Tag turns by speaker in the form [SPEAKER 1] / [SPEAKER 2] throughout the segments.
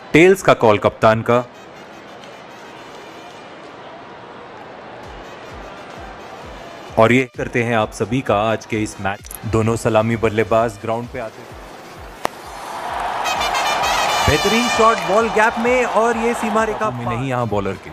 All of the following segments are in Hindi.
[SPEAKER 1] टेल्स का कॉल कप्तान का। और ये करते हैं आप सभी का आज के इस मैच। दोनों सलामी बल्लेबाज ग्राउंड पे आते हैं। बेहतरीन शॉट बॉल गैप में और ये सीमा रेखा में नहीं यहाँ बॉलर के।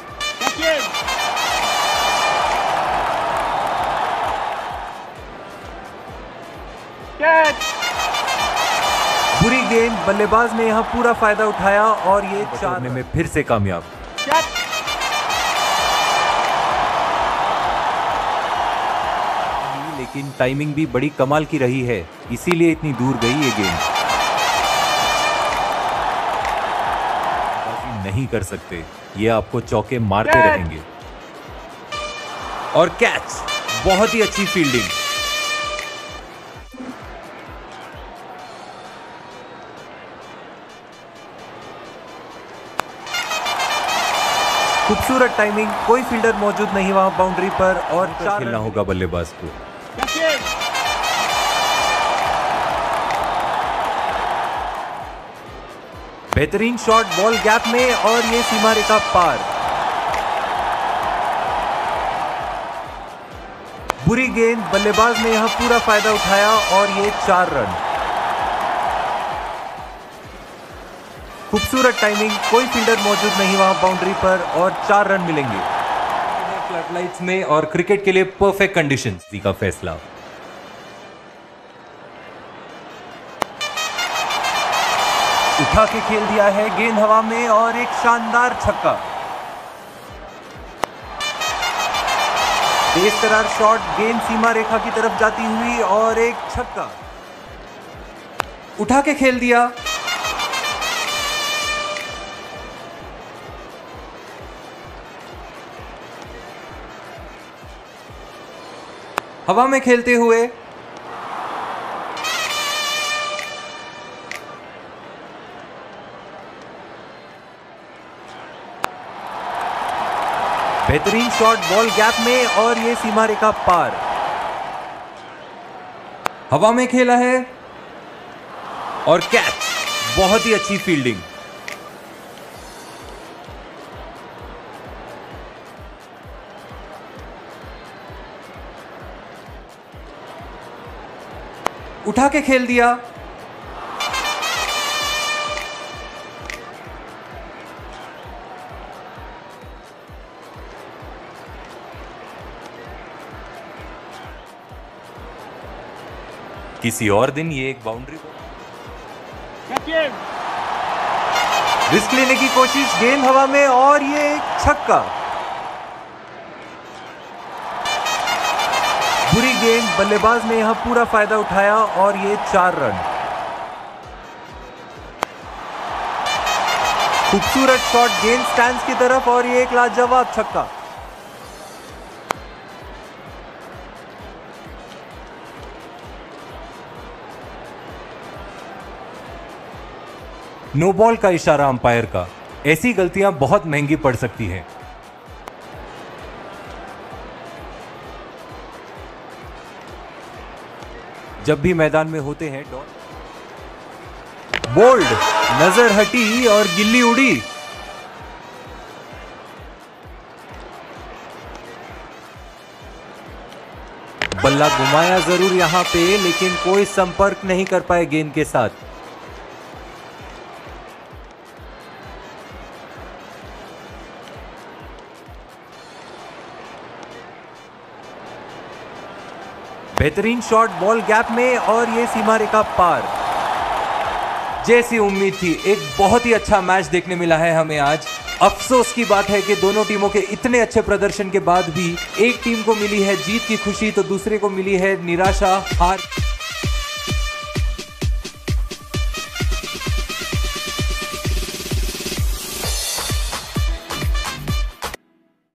[SPEAKER 1] बुरी गेंद, बल्लेबाज ने यहाँ पूरा फायदा उठाया और ये 4 में फिर से कामयाब। लेकिन टाइमिंग भी बड़ी कमाल की रही है, इसीलिए इतनी दूर गई ये गेंद। नहीं कर सकते, ये आपको चौके मारते रहेंगे। और कैच, बहुत ही अच्छी फील्डिंग। खूबसूरत टाइमिंग, कोई फील्डर मौजूद नहीं वहां बाउंड्री पर और 4 खेलना होगा बल्लेबाज को। बेहतरीन शॉट बॉल गैप में और ये सीमा रेखा पार। बुरी गेंद, बल्लेबाज ने यहां पूरा फायदा उठाया और ये 4 रन। खूबसूरत टाइमिंग, कोई फील्डर मौजूद नहीं वहां बाउंड्री पर और 4 रन मिलेंगे। फ्लडलाइट्स में और क्रिकेट के लिए परफेक्ट कंडीशंस का फैसला। उठा के खेल दिया है, गेंद हवा में और एक शानदार छक्का। तेज तरार शॉट, गेंद सीमा रेखा की तरफ जाती हुई और एक छक्का। उठा के खेल दिया। हवा में खेलते हुए बेहतरीन शॉट बॉल गैप में और ये सीमा रेखा पार। हवा में खेला है और कैच, बहुत ही अच्छी फील्डिंग। उठा के खेल दिया। किसी और दिन ये एक बाउंड्री रिस्क लेने की कोशिश, गेंद हवा में और ये एक छक्का। बुरी गेंद, बल्लेबाज ने यहां पूरा फायदा उठाया और ये 4 रन। खूबसूरत शॉट, गेंद स्टैंड्स की तरफ और ये एक लाजवाब छक्का। नो बॉल का इशारा अंपायर का। ऐसी गलतियां बहुत महंगी पड़ सकती हैं। जब भी मैदान में होते हैं बोल्ड, नजर हटी और गिल्ली उड़ी। बल्ला घुमाया जरूर यहां पे, लेकिन कोई संपर्क नहीं कर पाए गेंद के साथ। बेहतरीन शॉट बॉल गैप में और ये सीमा रेखा पार। जैसी उम्मीद थी, एक बहुत ही अच्छा मैच देखने मिला है हमें आज। अफसोस की बात है कि दोनों टीमों के इतने अच्छे प्रदर्शन के बाद भी एक टीम को मिली है जीत की खुशी तो दूसरे को मिली है निराशा, हार।